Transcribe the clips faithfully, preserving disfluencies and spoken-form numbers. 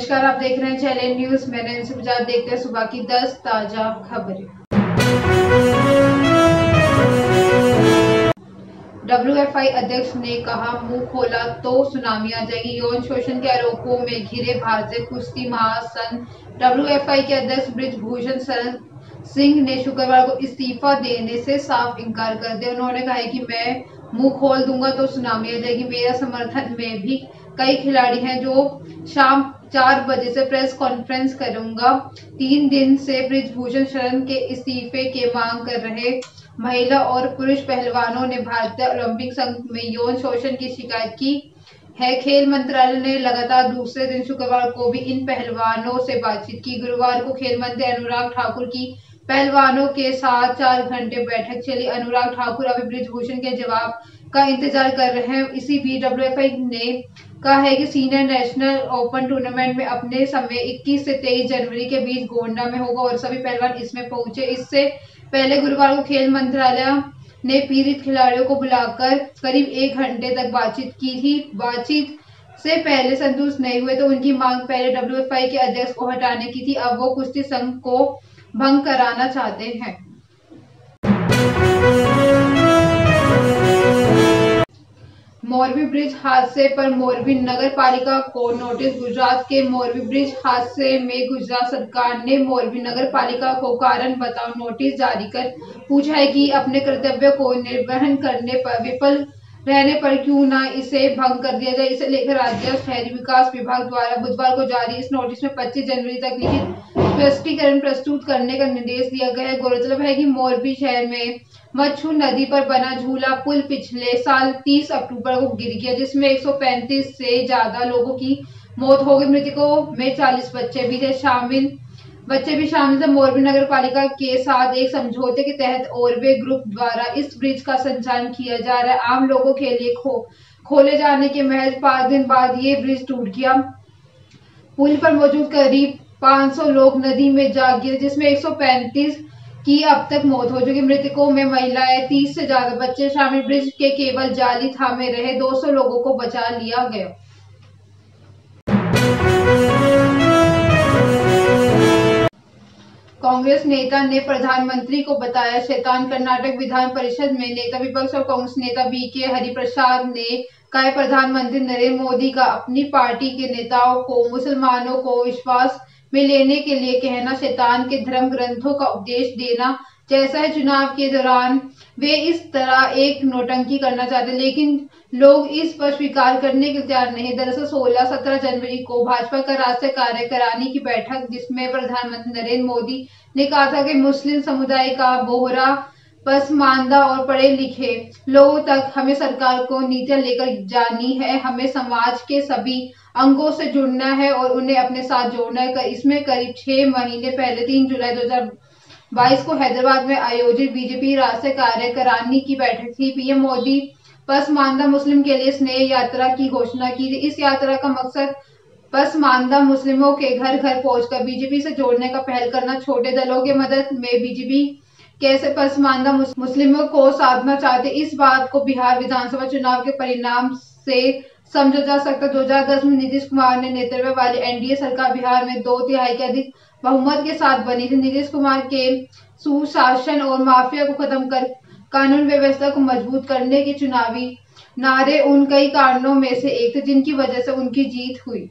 नमस्कार, आप देख रहे हैं चैलेंज न्यूज। मैंने इनसे गुजरात देखते हैं सुबह की दस ताजा खबरें। डब्ल्यू एफ आई अध्यक्ष ने कहा, मुंह खोला तो सुनामी आ जाएगी। यौन शोषण के आरोपों में घिरे भारतीय कुश्ती महासंघ डब्ल्यू एफ आई के अध्यक्ष बृजभूषण शरण सिंह ने शुक्रवार को इस्तीफा देने से साफ इनकार कर दिया। उन्होंने कहा है कि मैं मुंह खोल दूंगा तो सुनामी आ जाएगी। मेरा समर्थन में भी कई खिलाड़ी हैं जो शाम चार बजे से प्रेस कॉन्फ्रेंस करूंगा। तीन दिन से बृजभूषण शरण के इस्तीफे के मांग कर रहे महिला और पुरुष पहलवानों ने भारतीय ओलंपिक संघ में यौन शोषण की शिकायत की है। खेल मंत्रालय ने लगातार दूसरे दिन शुक्रवार को भी इन पहलवानों से बातचीत की। गुरुवार को खेल मंत्री अनुराग ठाकुर की पहलवानों के साथ चार घंटे बैठक चली। अनुराग ठाकुर अभी बृजभूषण के जवाब का इंतजार कर रहे हैं। इसी बीच डब्ल्यू एफ आई ने कहा है कि सीनियर नेशनल ओपन टूर्नामेंट में अपने समय इक्कीस से तेईस जनवरी के बीच गोंडा में होगा और सभी पहलवान इसमें पहुंचे। इससे पहले गुरुवार को खेल मंत्रालय ने पीड़ित खिलाड़ियों को बुलाकर करीब एक घंटे तक बातचीत की थी। बातचीत से पहले संतुष्ट नहीं हुए तो उनकी मांग पहले डब्ल्यू एफ आई के अध्यक्ष को हटाने की थी। अब वो कुश्ती संघ को भंग कराना चाहते हैं। मोरबी ब्रिज हादसे पर मोरबी नगर पालिका को नोटिस। गुजरात के मोरबी ब्रिज हादसे में गुजरात सरकार ने मोरबी नगर पालिका को कारण बताओ नोटिस जारी कर पूछा है कि अपने कर्तव्य को निर्वहन करने पर विफल रहने पर क्यों न इसे भंग कर दिया जाए। इसे लेकर राज्य शहरी विकास विभाग द्वारा बुधवार को जारी इस नोटिस में पच्चीस जनवरी तक लिखित स्पष्टीकरण प्रस्तुत करने का निर्देश दिया गया है। गौरतलब है कि मोरबी शहर में मच्छू नदी पर बना झूला पुल पिछले साल तीस अक्टूबर को गिर गया, जिसमें एक सौ पैंतीस से ज्यादा लोगों की मौत हो गई। मृतकों में चालीस बच्चे भी थे शामिल बच्चे भी शामिल थे। मोरबी नगर पालिका के साथ एक समझौते के तहत ओरवे ग्रुप द्वारा इस ब्रिज का संचालन किया जा रहा है। आम लोगों के लिए खो खोले जाने के महज पांच दिन बाद ये ब्रिज टूट गया। पुल पर मौजूद करीब पाँच सौ लोग नदी में जा गिरे, जिसमें एक सौ पैंतीस की अब तक मौत हो चुकी। मृतकों में महिलाएं, तीस से ज्यादा बच्चे शामिल। ब्रिज के केवल जाली थामे रहे दो सौ लोगों को बचा लिया गया। कांग्रेस नेता ने प्रधानमंत्री को बताया शैतान। कर्नाटक विधान परिषद में नेता विपक्ष और कांग्रेस नेता बी के हरिप्रसाद ने कहा, प्रधानमंत्री नरेंद्र मोदी का अपनी पार्टी के नेताओं को मुसलमानों को विश्वास में लेने के लिए कहना शैतान के धर्म ग्रंथों का उपदेश देना जैसा है। चुनाव के दौरान वे इस तरह एक नौटंकी करना चाहते, लेकिन लोग इस पर स्वीकार करने के तैयार नहीं। दरअसल सोलह सत्रह जनवरी को भाजपा का राष्ट्रीय कार्यकारिणी की बैठक, जिसमें प्रधानमंत्री नरेंद्र मोदी ने कहा था कि मुस्लिम समुदाय का बोहरा पसमानदा और पढ़े लिखे लोगों तक हमें सरकार को नीतियां लेकर जानी है। हमें समाज के सभी अंगों से जुड़ना है और उन्हें अपने साथ जोड़ना है। इसमें करीब छह महीने पहले तीन जुलाई दो हजार बाईस को हैदराबाद में आयोजित बीजेपी राष्ट्रीय कार्यकारिणी की बैठक थी। पीएम मोदी पसमानदा मुस्लिम के लिए स्नेह यात्रा की घोषणा की थी। इस यात्रा का मकसद पसमानदा मुस्लिमों के घर घर पहुंचकर बीजेपी से जोड़ने का पहल करना। छोटे दलों की मदद में बीजेपी कैसे पसमानदा मुस्लिमों को साधना चाहते, इस बात को बिहार विधानसभा चुनाव के परिणाम से समझा जा सकता। दो हजार दस में नीतीश कुमार ने नेतृत्व वाली एन डी ए सरकार बिहार में दो तिहाई के अधिक बहुमत के साथ बनी थी। नीतीश कुमार के सुशासन और माफिया को खत्म कर कानून व्यवस्था को मजबूत करने के चुनावी नारे उन कई कारणों में से एक थे जिनकी वजह से उनकी जीत हुई।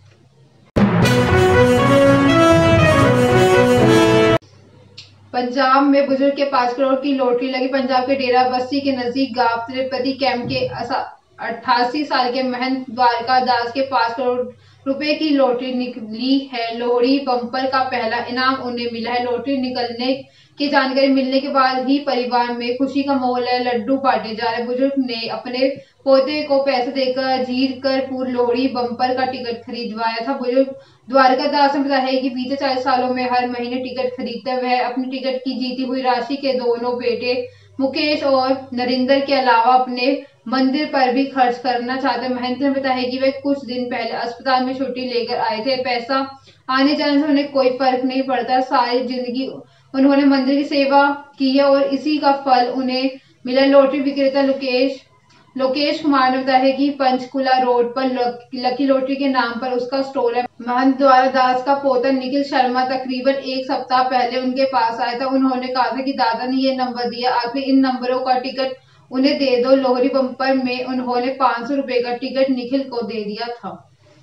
पंजाब में बुजुर्ग के पांच करोड़ की लॉटरी लगी। पंजाब के डेरा बस्सी के नजदीक गांव तिरुपति कैंप के अट्ठासी साल के महंत द्वारका दास के पांच करोड़ रुपए की लॉटरी निकली है। लोहड़ी बम्पर का पहला इनाम उन्हें मिला है। लॉटरी निकलने की जानकारी मिलने के बाद ही परिवार में खुशी का माहौल है। लड्डू बांटे जा रहे। बुजुर्ग ने अपने पोते को पैसे देकर जीत कर पूर्व लोहड़ी बम्पर का टिकट खरीदवाया था। बुजुर्ग द्वारका दास ने बताया कि बीते चालीस सालों में हर महीने टिकट खरीदते वह अपनी टिकट की जीती हुई राशि के दोनों बेटे मुकेश और नरिंदर के अलावा अपने मंदिर पर भी खर्च करना चाहते। महंत ने बताया कि वे कुछ दिन पहले अस्पताल में छुट्टी लेकर आए थे। पैसा आने जाने से उन्हें कोई फर्क नहीं पड़ता। सारी जिंदगी उन्होंने मंदिर की सेवा की है और इसी का फल उन्हें मिला। लॉटरी विक्रेता लोकेश लोकेश कुमार ने बताया कि पंचकुला रोड पर लकी लॉटरी के नाम पर उसका स्टोर है। महंत द्वारा दास का पोता निखिल शर्मा तकरीबन एक सप्ताह पहले उनके पास आया था। उन्होंने कहा था कि दादा ने ये नंबर दिया, आखिर इन नंबरों का टिकट उन्हें दे दो। लोहरी बम्पर में उन्होंने पांच सौ रुपए का टिकट निखिल को दे दिया था।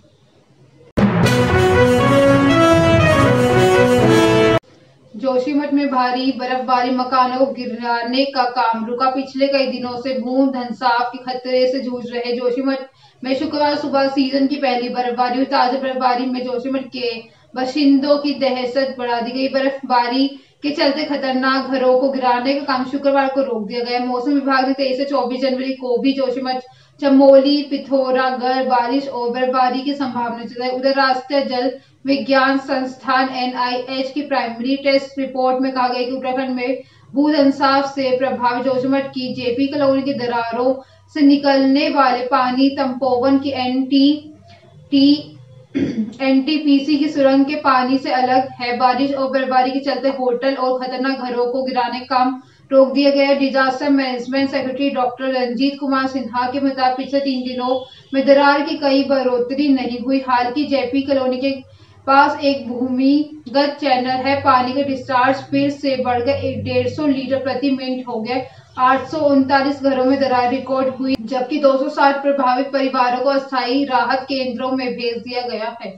जोशीमठ में भारी बर्फबारी, मकानों को गिराने का काम रुका। पिछले कई दिनों से भूमि धंसाव के खतरे से जूझ रहे जोशीमठ में शुक्रवार सुबह सीजन की पहली बर्फबारी हुई। ताजा बर्फबारी में जोशीमठ के बाशिंदों की दहशत बढ़ा दी गई। बर्फबारी के चलते खतरनाक घरों को गिराने का काम शुक्रवार को रोक दिया गया। मौसम विभाग ने तेईस से चौबीस जनवरी को भी जोशीमठ, चमोली, पिथौरागढ़ बारिश और बर्फबारी की संभावना जताई। उधर राष्ट्रीय जल विज्ञान संस्थान एन आई एच की प्राइमरी टेस्ट रिपोर्ट में कहा गया कि उत्तराखंड में भूधंसाव से प्रभावित जोशीमठ की जेपी कॉलोनी की दरारों से निकलने वाले पानी तपोवन की N T T N T P C की सुरंग के पानी से अलग है। बारिश और बर्फबारी के चलते होटल और खतरनाक घरों को गिराने का काम रोक दिया गया। Disaster management secretary doctor Ranjit Kumar Sinha के मुताबिक पिछले तीन दिनों में दरार की कई बढ़ोतरी नहीं हुई। हाल की जेपी कॉलोनी के पास एक भूमिगत चैनल है। पानी का डिस्चार्ज फिर से बढ़कर एक डेढ़ सौ लीटर प्रति मिनट हो गया। आठ सौ उनतालीस घरों में दरार रिकॉर्ड हुई, जबकि दो सौ साठ प्रभावित परिवारों को अस्थायी राहत केंद्रों में भेज दिया गया है।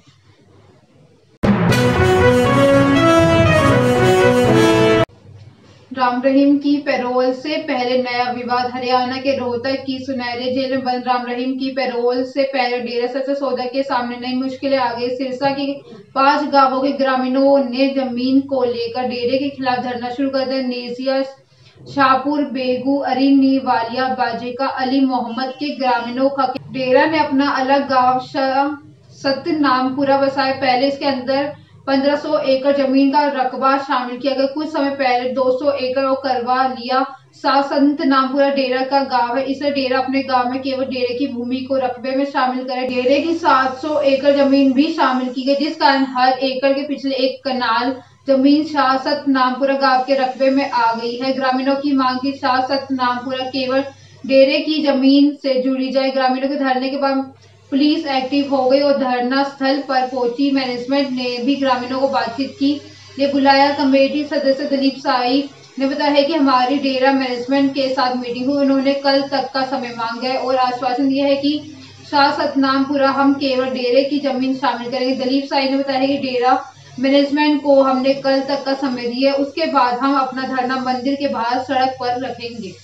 राम रहीम की पैरोल से पहले नया विवाद। हरियाणा के रोहतक की सुनहरे जेल में बंद राम रहीम की पैरोल से पहले डेरा सच्चा सौदा के सामने नई मुश्किलें आ गई। सिरसा के पांच गांवों के ग्रामीणों ने जमीन को लेकर डेरे के खिलाफ धरना शुरू कर दिया। नेसिया, शाहपुर, बेगू, अरिनी, वालिया, बाजेका, अली मोहम्मद के ग्रामीणों का डेरा ने अपना अलग गांव सतनामपुरा बसाया। पहले इसके अंदर पंद्रह सौ एकड़ जमीन का रकबा शामिल किया गया। कुछ समय पहले दो सौ एकड़ और करवा लिया। सतनामपुरा डेरा का गांव है। इसे डेरा अपने गांव में केवल डेरे की भूमि को रकबे में शामिल करे। डेरे की सात सौ एकड़ जमीन भी शामिल की गई, जिस कारण हर एकड़ के पिछले एक कनाल जमीन शाह सतनामपुरा गांव के रकबे में आ गई है। ग्रामीणों की मांग की शाह सतनामपुरा केवल डेरे की जमीन से जुड़ी जाए। ग्रामीणों के धरने के बाद पुलिस एक्टिव हो गई और धरना स्थल पर पहुंची। मैनेजमेंट ने भी ग्रामीणों को बातचीत की लिए बुलाया। कमेटी सदस्य दिलीप साई ने बताया है कि हमारी डेरा मैनेजमेंट के साथ मीटिंग हुई। उन्होंने कल तक का समय मांगा है और आश्वासन दिया है कि शाह सतनामपुरा हम केवल डेरे की जमीन शामिल करेंगे। दिलीप साई ने बताया है कि डेरा मैनेजमेंट को हमने कल तक का समय दिया है, उसके बाद हम अपना धरना मंदिर के बाहर सड़क पर रखेंगे।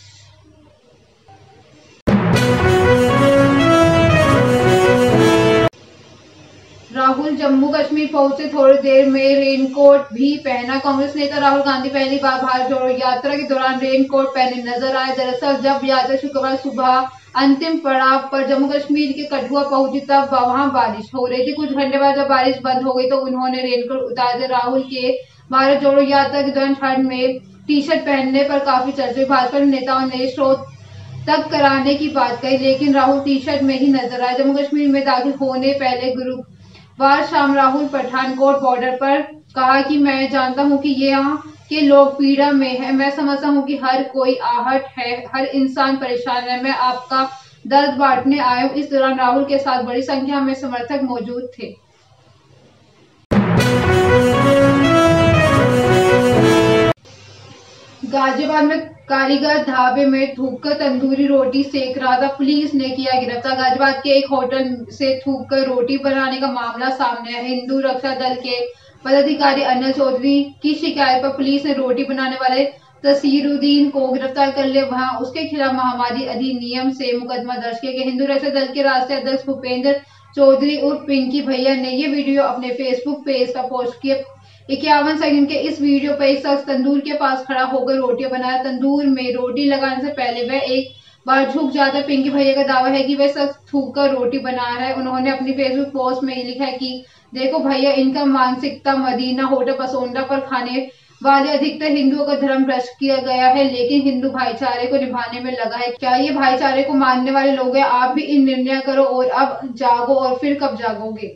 राहुल जम्मू कश्मीर पहुंचे, थोड़ी देर में रेनकोट भी पहना। कांग्रेस नेता राहुल गांधी पहली बार भारत जोड़ो यात्रा के दौरान रेनकोट पहने नजर आए। दरअसल जब यात्रा शुक्रवार सुबह अंतिम पड़ाव पर जम्मू कश्मीर के कठुआ पहुंची तब वहां बारिश हो रही थी। कुछ घंटे बाद जब बारिश बंद हो गई तो उन्होंने रेनकोट उतार दिया। राहुल के भारत जोड़ो यात्रा के दौरान ठंड में टी शर्ट पहनने पर काफी चर्चा। भाजपा नेताओं ने स्रोत तक कराने की बात कही, लेकिन राहुल टी शर्ट में ही नजर आए। जम्मू कश्मीर में दाखिल होने पहले गुरुवार शाम राहुल पठानकोट बॉर्डर पर कहा कि मैं जानता हूं कि ये यहाँ के लोग पीड़ा में है। मैं समझता हूं कि हर कोई आहत है, हर इंसान परेशान है। मैं आपका दर्द बांटने आया हूं। इस दौरान राहुल के साथ बड़ी संख्या में समर्थक मौजूद थे। गाजियाबाद में कारीगर ढाबे में थूककर तंदूरी रोटी सेक रहा था, पुलिस ने किया गिरफ्तार। गाजियाबाद के एक होटल से थूककर रोटी बनाने का मामला सामने आया है। हिंदू रक्षा दल के पदाधिकारी अनिल चौधरी की शिकायत पर पुलिस ने रोटी बनाने वाले तसीरुद्दीन को गिरफ्तार कर लिया। वहां उसके खिलाफ महामारी अधिनियम से मुकदमा दर्ज किया गया। हिंदू रक्षा दल के राष्ट्रीय अध्यक्ष भूपेंद्र चौधरी उर्फ पिंकी भैया ने ये वीडियो अपने फेसबुक पेज पर पोस्ट किया। इक्यावन सेकंड के इस वीडियो पर एक शख्स तंदूर के पास खड़ा होकर रोटियां बनाया। तंदूर में रोटी लगाने से पहले वह एक बार झुक जाता है। पिंकी भैया का दावा है कि वह शख्स थूककर रोटी बना रहा है। उन्होंने अपनी फेसबुक पोस्ट में लिखा है कि देखो भैया, इनका मानसिकता मदीना होटल पसोंडा पर खाने वाले अधिकतर हिंदुओं का धर्म भ्रष्ट किया गया है, लेकिन हिंदू भाईचारे को निभाने में लगा है। क्या ये भाईचारे को मानने वाले लोग हैं? आप भी इन निर्णय करो और अब जागो, और फिर कब जागोगे?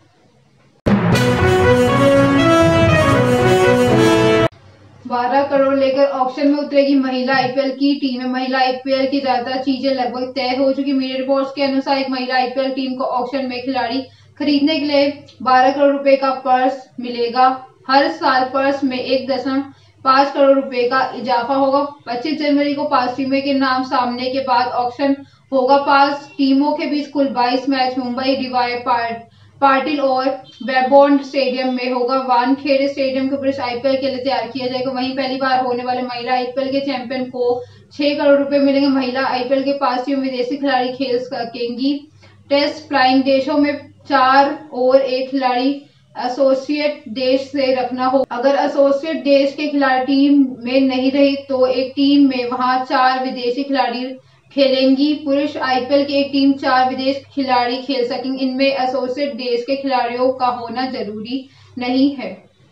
बारह करोड़ लेकर ऑक्शन में उतरेगी महिला आईपीएल की टीम। महिला आईपीएल की ज्यादा चीजें लगभग तय हो चुकी। मीडिया रिपोर्ट्स के अनुसार एक महिला आईपीएल टीम को ऑक्शन में खिलाड़ी खरीदने के लिए बारह करोड़ रुपए का पर्स मिलेगा। हर साल पर्स में एक दशमलव पाँच करोड़ रुपए का इजाफा होगा। पच्चीस जनवरी को पांच टीमों के नाम सामने के बाद ऑक्शन होगा। पांच टीमों के बीच कुल बाईस मैच मुंबई डीवाई पार्ट पाटिल और वेबॉन्ड स्टेडियम में होगा। वानखेड़े स्टेडियम को पुरुष आईपीएल के लिए तैयार किया जाएगा। वहीं पहली बार होने वाले महिला आईपीएल के चैंपियन को छह करोड़ रुपए मिलेंगे। महिला आईपीएल के पांच टीम विदेशी खिलाड़ी खेल सकेंगी। टेस्ट फ्लाइंग देशों में चार और एक खिलाड़ी एसोसिएट देश से रखना हो। अगर एसोसिएट देश के खिलाड़ी टीम में नहीं रही तो एक टीम में वहां चार विदेशी खिलाड़ी खेलेंगी। पुरुष आईपीएल की एक टीम चार विदेश खिलाड़ी खेल सकेंगे। इनमें एसोसिएट देश के खिलाड़ियों का होना जरूरी नहीं है।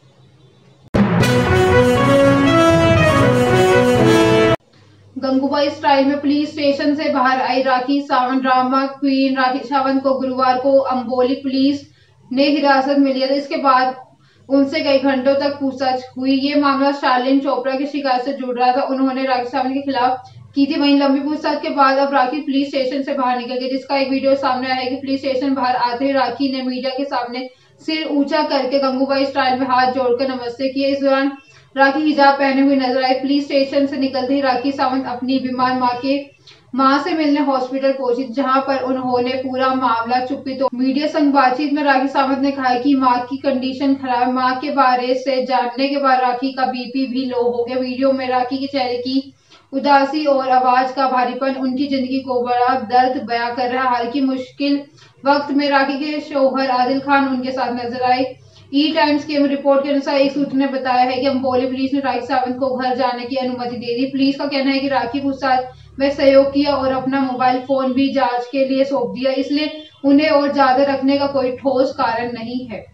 गंगूबाई स्टाइल में पुलिस स्टेशन से बाहर आई राखी सावंत। ड्रामा क्वीन राखी सावंत को गुरुवार को अंबोली पुलिस ने हिरासत में लिया था। इसके बाद उनसे कई घंटों तक पूछताछ हुई। ये मामला शार्लिन चोपड़ा की शिकायत से जुड़ रहा था। उन्होंने राखी सावंत के खिलाफ की थी। वहीं लंबी पूछताछ के बाद अब राखी पुलिस स्टेशन से बाहर निकल गई, जिसका एक वीडियो सामने आया है कि पुलिस स्टेशन बाहर आते ही राखी ने मीडिया के सामने सिर ऊंचा करके गंगूबाई स्टाइल में हाथ जोड़कर नमस्ते किए। इस दौरान राखी हिजाब पहने हुए नजर आई। पुलिस स्टेशन से निकलते ही राखी सावंत अपनी बीमार मां के मां से मिलने हॉस्पिटल पहुंची, जहां पर उन्होंने पूरा मामला चुप्पी तो मीडिया संग बातचीत में राखी सावंत ने कहा कि मां की कंडीशन खराब। मां के बारे से जानने के बाद राखी का बीपी भी लो हो गया। वीडियो में राखी के चेहरे की उदासी और आवाज का भारीपन उनकी जिंदगी को बड़ा दर्द बयां कर रहा है। हालांकि मुश्किल वक्त में राखी के शौहर आदिल खान उनके साथ नजर आए। ई टाइम्स की रिपोर्ट के अनुसार एक सूत्र ने बताया है कि अंबोली पुलिस ने राखी सावंत को घर जाने की अनुमति दे दी। पुलिस का कहना है कि राखी पूछताछ में सहयोग किया और अपना मोबाइल फोन भी जांच के लिए सौंप दिया, इसलिए उन्हें और ज्यादा रखने का कोई ठोस कारण नहीं है।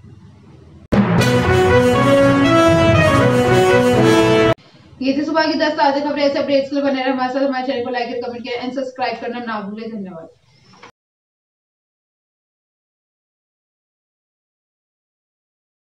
ये थी सुबह की दस ताजा खबरें। ऐसे अपडेट्स के लिए बने रहे हमारे साथ। हमारे चैनल को लाइक और कमेंट करें एंड सब्सक्राइब करना ना भूलें। धन्यवाद।